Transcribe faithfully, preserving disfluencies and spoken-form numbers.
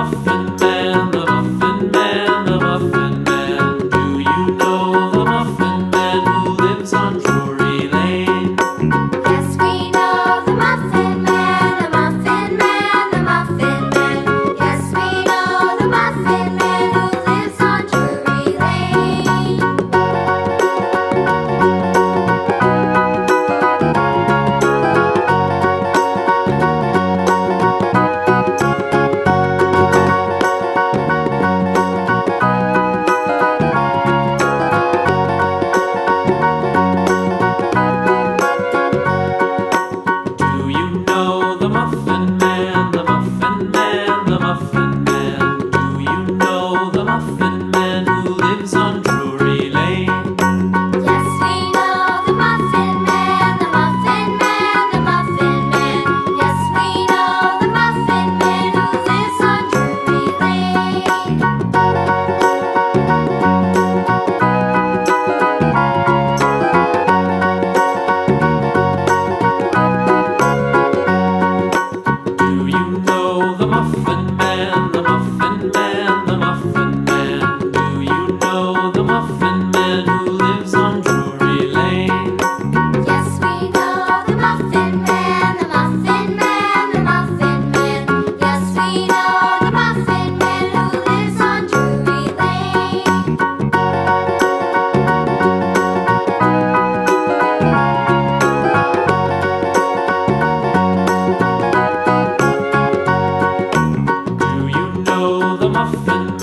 Muffin Man, the Muffin Man, the Muffin Man. Do you know the Muffin Man who lives on Drury Lane? Yes, we know the Muffin Man, the Muffin Man, the Muffin Man. Yes, we know the Muffin Man who lives on Drury Lane. Do you know the Muffin Man, the Muffin Man, the Muffin Man? Do you know the Muffin Man who lives on Drury Lane? Yes, we know the Muffin Man, the Muffin Man, the Muffin Man. Yes, we know the Muffin Man who lives on Drury Lane. Do you know the Muffin Man, the Muffin Man, the Muffin Man? Do you know the Muffin Man who lives on Drury Lane? Yes, we know the Muffin Man, the Muffin Man, the Muffin Man. Yes, we know the Muffin Man who lives on Drury Lane. Do you know the Muffin